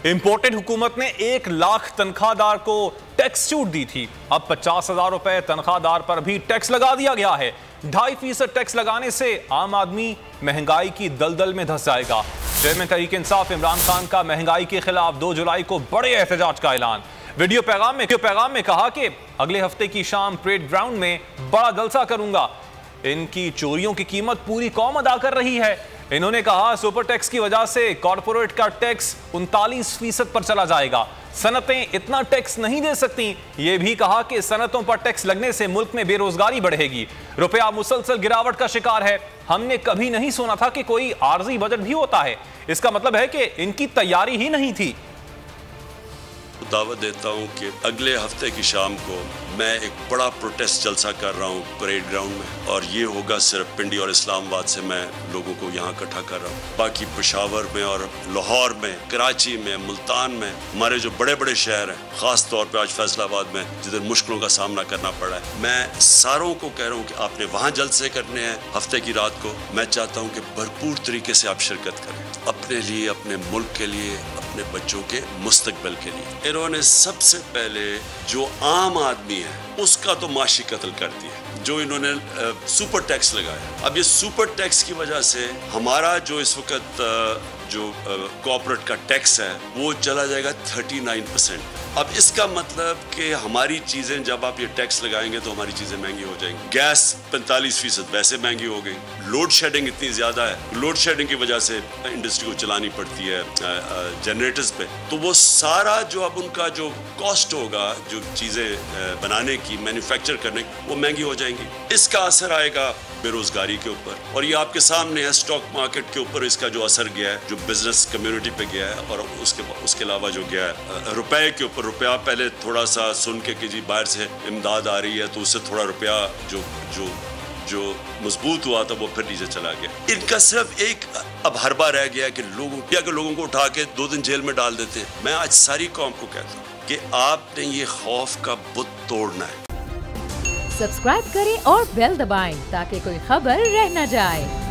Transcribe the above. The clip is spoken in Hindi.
इंपोर्टेड हुकूमत ने 1 लाख तनख्वाहदार को टैक्स छूट दी थी। अब 50,000 रुपए तनख्वाहदार पर भी टैक्स लगा दिया गया है। 2.5% टैक्स लगाने से आम आदमी महंगाई की दलदल में धंस जाएगा। चेयरमैन तहरीक इंसाफ इमरान खान का महंगाई के खिलाफ 2 जुलाई को बड़े एहतजाज का ऐलान। वीडियो पैगाम में कहा कि अगले हफ्ते की शाम परेड ग्राउंड में बड़ा जलसा करूंगा। इनकी चोरियों की कीमत पूरी कौम अदा कर रही है। इन्होंने कहा सुपर टैक्स की वजह से कॉर्पोरेट का टैक्स 39% पर चला जाएगा। सनतें इतना टैक्स नहीं दे सकती। यह भी कहा कि सनतों पर टैक्स लगने से मुल्क में बेरोजगारी बढ़ेगी। रुपया मुसलसल गिरावट का शिकार है। हमने कभी नहीं सुना था कि कोई आर्जी बजट भी होता है। इसका मतलब है कि इनकी तैयारी ही नहीं थी। दावत देता हूं कि अगले हफ्ते की शाम को मैं एक बड़ा प्रोटेस्ट जलसा कर रहा हूं परेड ग्राउंड में, और ये होगा सिर्फ पिंडी और इस्लामाबाद से मैं लोगों को यहाँ इकट्ठा कर रहा हूँ। बाकी पेशावर में और लाहौर में, कराची में, मुल्तान में, हमारे जो बड़े बड़े शहर हैं, ख़ास तौर पे आज फैसलाबाद में जिधर मुश्किलों का सामना करना पड़ा है, मैं सारों को कह रहा हूँ कि आपने वहाँ जलसे करने हैं हफ्ते की रात को। मैं चाहता हूँ कि भरपूर तरीके से आप शिरकत करें, अपने लिए, अपने मुल्क के लिए, अपने बच्चों के मुस्तकबिल के लिए। इन्होंने सबसे पहले जो आम आदमी है उसका तो माशी कत्ल कर दिया, जो इन्होंने सुपर टैक्स लगाया। अब ये सुपर टैक्स की वजह से हमारा जो इस वक्त जो कॉर्पोरेट का टैक्स है वो चला जाएगा 39%। अब इसका मतलब कि हमारी चीज़ें, जब आप ये टैक्स लगाएंगे तो हमारी चीज़ें महंगी हो जाएंगी। गैस 45% वैसे महंगी हो गई। लोड शेडिंग इतनी ज़्यादा है, लोड शेडिंग की वजह से इंडस्ट्री को चलानी पड़ती है जनरेटर्स पे, तो वो सारा जो अब उनका जो कॉस्ट होगा, जो चीज़ें बनाने की, मैन्युफैक्चर करने की, वो महंगी हो जाएंगी। इसका असर आएगा बेरोजगारी के ऊपर, और ये आपके सामने है स्टॉक मार्केट के ऊपर इसका जो असर गया है, जो बिजनेस कम्युनिटी पे गया है, और उसके अलावा जो गया है रुपए के ऊपर। रुपया पहले थोड़ा सा सुन के कि जी बाहर से इमदाद आ रही है तो उससे थोड़ा रुपया जो मजबूत हुआ था वो फिर नीचे चला गया। इनका सिर्फ एक अब हरबा रह गया कि लोगों को उठा के 2 दिन जेल में डाल देते हैं। मैं आज सारी कौम को कहता हूँ कि आपने ये खौफ का बुत तोड़ना है। सब्सक्राइब करें और बेल दबाएं ताकि कोई खबर रह न जाए।